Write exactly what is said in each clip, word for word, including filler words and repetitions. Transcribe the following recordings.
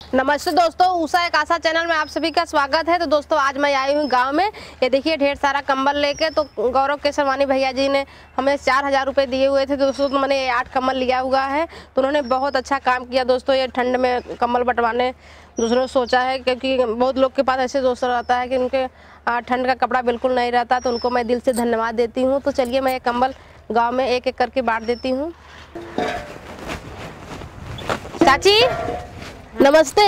नमस्ते दोस्तों, उषा एक आशा चैनल में आप सभी का स्वागत है। तो दोस्तों आज मैं आई हूँ गांव में। ये देखिए ढेर सारा कंबल लेके। तो गौरव केसरवानी भैया जी ने हमें चार हजार रुपये दिए हुए थे दोस्तों। तो मैंने आठ कंबल लिया हुआ है। तो उन्होंने बहुत अच्छा काम किया दोस्तों। ये ठंड में कंबल बंटवाने दूसरों ने सोचा है, क्योंकि बहुत लोग के पास ऐसे दोस्त रहता है कि उनके ठंड का कपड़ा बिल्कुल नहीं रहता। तो उनको मैं दिल से धन्यवाद देती हूँ। तो चलिए मैं ये कंबल गाँव में एक एक करके बांट देती हूँ। चाची नमस्ते,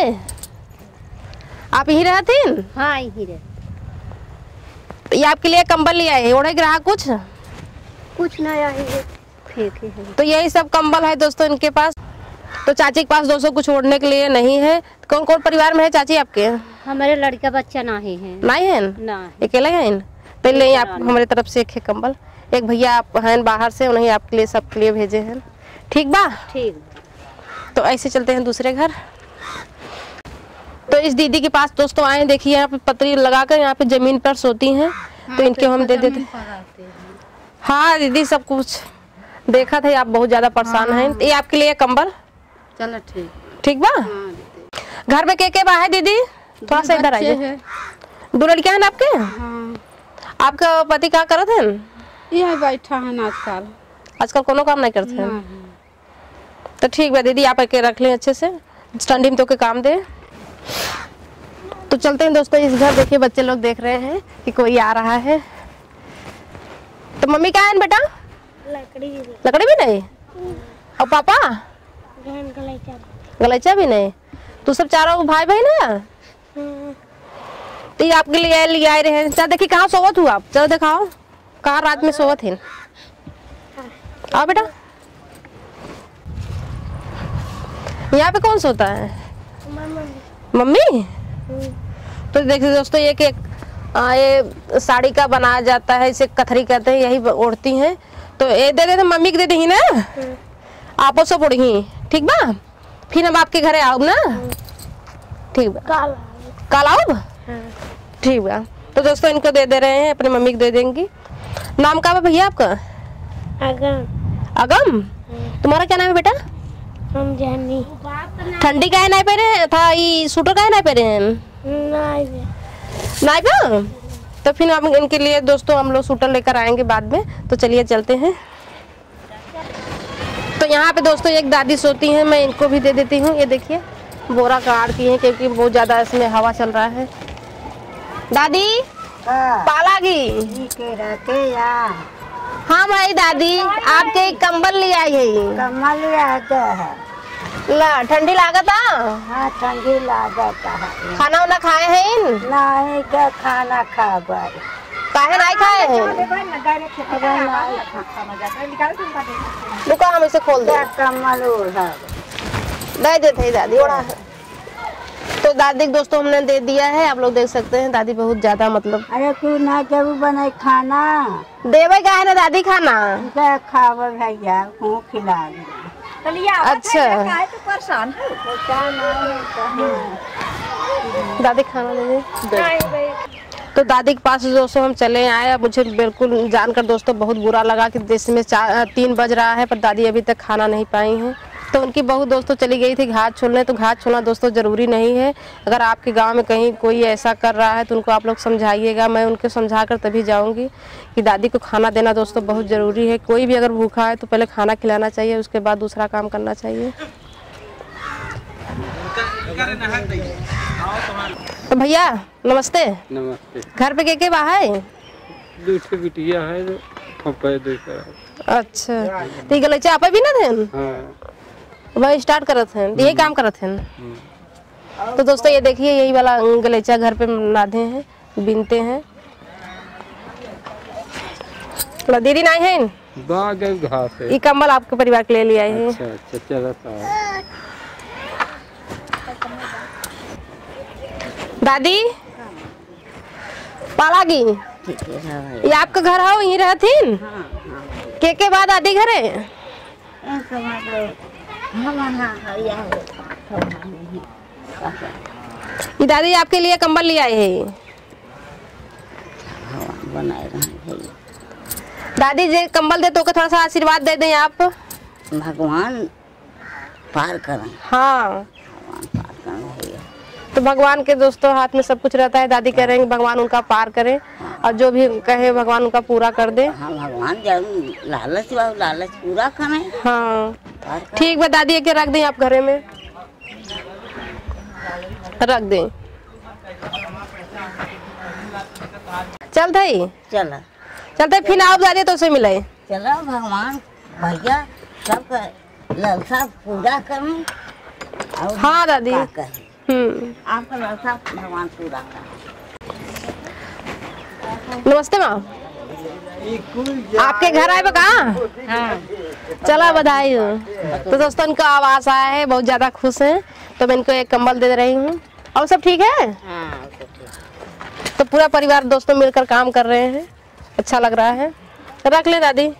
आप यही रहती? हाँ यही रह। ये आपके लिए कंबल लिया है, ओढ़े ग्राहक कुछ कुछ नया है, फेंके है। तो यही सब कंबल है दोस्तों इनके पास। तो चाची के पास दोस्तों कुछ ओढ़ने के लिए नहीं है। कौन कौन परिवार में है चाची आपके? हमारे लड़का बच्चा नहीं है। नहीं है ना, अकेले हैं। पहले आप हमारे तरफ से एक है कंबल। एक भैया आप हैं बाहर से, उन्हें आपके लिए सबके लिए भेजे हैं। ठीक बा? ठीक। तो ऐसे चलते हैं दूसरे घर। तो इस दीदी के पास दोस्तों आए, देखिए यहाँ पे पतरी लगाकर यहाँ पे जमीन पर सोती हैं। हाँ, तो इनके हम दे देते हैं। हाँ दीदी सब कुछ देखा था, आप बहुत ज्यादा परेशान हाँ, हैं। ये आपके लिए कंबल। चलो ठीक ठीक बा। हाँ, घर में के के बा है दीदी? थोड़ा सा इधर आइए। दो लड़कियां हैं आपके? हाँ। आपका पति क्या करते हैं? ये बैठा है आजकल। आजकल कोनो काम नहीं करते हैं। तो ठीक है दीदी, आप आके रख लें अच्छे से, ठंडी में तो के काम दे। तो चलते हैं दोस्तों इस घर। देखिए बच्चे लोग देख रहे हैं कि कोई आ रहा है। तो मम्मी क्या है बेटा? लकड़ी लकड़ी भी नहीं। और पापा? गलैचा गलैचा भी नहीं। तो सब चारों भाई बहन है। तो ये आपके लिए ले आए रहे हैं। चल देखिए कहाँ सोवत हुआ आप, चलो दिखाओ कहाँ रात में सोवत है। आओ बेटा। यहाँ पे कौन सोता है? मम्मी। तो देखिए दोस्तों ये एक ये साड़ी का बनाया जाता है, इसे कथरी कहते हैं, यही ओढ़ती हैं। तो ये दे देते मम्मी के दे दी ना, आपो सब ओढ़ी। ठीक बा, फिर हम आपके घरे आओ ना। ठीक बा, कल कल आओ। ठीक बा। तो दोस्तों इनको दे दे रहे हैं, अपनी मम्मी को दे देंगी। नाम क्या है भैया आपका? अगम। अगम? तुम्हारा क्या नाम है बेटा? हम जानी। ठंडी का है नहीं पहने था, ये सूटर का है नहीं पहने हैं? नहीं नहीं पा। तो फिर हम इनके लिए दोस्तों हम लोग सूटर लेकर आएंगे बाद में। तो चलिए चलते हैं। तो यहाँ पे दोस्तों एक दादी सोती हैं, मैं इनको भी दे देती हूँ। ये देखिए बोरा काटती हैं क्योंकि बहुत ज्यादा इसमें हवा चल रहा है। दादी पालागी हाँ भाई दादी आपके कंबल ले आई है। कंबल ले आते हैं। ला ठंडी लागत है। हाँ ठंडी लागत है। खाना वाना खाए हैं? नहीं क्या खाना खा गए। काहे नहीं खाए हैं? दुकान हम इसे खोल दे। कंबल दे देते हैं दादी ओढ़ा है। तो दादी दोस्तों हमने दे दिया है, आप लोग देख सकते हैं। दादी बहुत ज्यादा मतलब अरे क्यों ना जब बनाए खाना देवे का है ना दादी खाना खावे भैया हूँ खिला। अच्छा तो परेशान दादी खाना दे। तो दादी के पास दोस्तों हम चले आए। मुझे बिल्कुल जानकर दोस्तों बहुत बुरा लगा कि देश में चार तीन बज रहा है पर दादी अभी तक खाना नहीं पाई हैं। तो उनकी बहू दोस्तों चली गई थी घाट छोड़ने। तो घाट छोड़ना दोस्तों ज़रूरी नहीं है। अगर आपके गांव में कहीं कोई ऐसा कर रहा है तो उनको आप लोग समझाइएगा। मैं उनको समझा कर तभी जाऊंगी कि दादी को खाना देना दोस्तों बहुत ज़रूरी है। कोई भी अगर भूखा है तो पहले खाना खिलाना चाहिए, उसके बाद दूसरा काम करना चाहिए। तो भैया नमस्ते। नमस्ते। घर पे के के बा है? दूसरे बिटिया है जो। अच्छा तो गलैचा आप भी ना थे? हाँ। वही स्टार्ट करत हैं, यही काम करत हैं। तो दोस्तों ये देखिए यही वाला गलैचा घर पे लादे हैं, बिनते हैं। दीदी नहीं है बाग घास है। ये कंबल आपके परिवार के लिए ले आए हैं। अच्छा अच्छा चलो तो। दादी पालागी ये आपका घर है, यहीं रहती? के के बाद दादी घरे? ये दादी आपके लिए कंबल ले आए हैं। बनाए रहे दादी जी कंबल दे तो थोड़ा सा आशीर्वाद दे दें आप। भगवान पार करें। हाँ भगवान पार करें। तो भगवान के दोस्तों हाथ में सब कुछ रहता है। दादी कह रहे हैं कि भगवान उनका पार करे और जो भी कहे भगवान उनका पूरा कर दे। हाँ भगवान जरूर लालच बा लालच पूरा करे। हाँ ठीक है दादी, के रख दें आप घरे में रख दें। चल दई चला चलते फिर आप दादी तो से मिले। चला भगवान भैया सब लालसा पूरा करें। और हाँ दादी। का कहे हम्म आपका लालसा भगवान पूरा करे। नमस्ते माँ, आपके घर आए कहाँ? हाँ चला बधाई हो। तो दोस्तों इनका आवाज आया है, बहुत ज्यादा खुश हैं, तो मैं इनको एक कंबल दे रही हूँ। और सब ठीक है? हाँ तो पूरा परिवार दोस्तों मिलकर काम कर रहे हैं, अच्छा लग रहा है। रख ले दादी।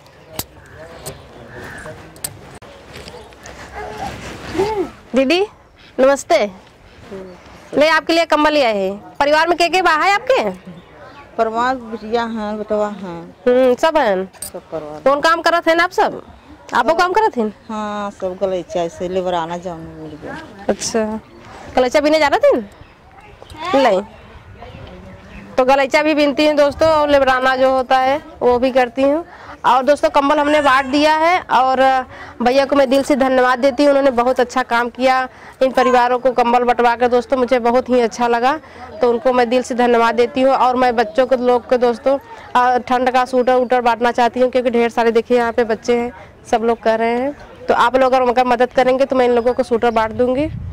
दीदी नमस्ते, ले आपके लिए कंबल लिया है। परिवार में के के बा है आपके? परिवार बिटिया हैं बेटवा हैं हम्म सब है। सब परिवार। कौन काम करत है आप सब? आपो काम करत हैं? हाँ सब गलैचा से लेबराना जाने मिल गया। अच्छा गलैचा बीने जा रहे थे? नहीं तो गलैचा भी बीनती हैं दोस्तों, और लेबराना जो होता है वो भी करती हूँ। और दोस्तों कंबल हमने बांट दिया है और भैया को मैं दिल से धन्यवाद देती हूँ, उन्होंने बहुत अच्छा काम किया इन परिवारों को कंबल बंटवा कर। दोस्तों मुझे बहुत ही अच्छा लगा, तो उनको मैं दिल से धन्यवाद देती हूँ। और मैं बच्चों को लोग को दोस्तों ठंड का सूटर वूटर बांटना चाहती हूँ, क्योंकि ढेर सारे देखिए यहाँ पे बच्चे हैं, सब लोग कर रहे हैं। तो आप लोग अगर उनका मदद करेंगे तो मैं इन लोगों को सूटर बांट दूंगी।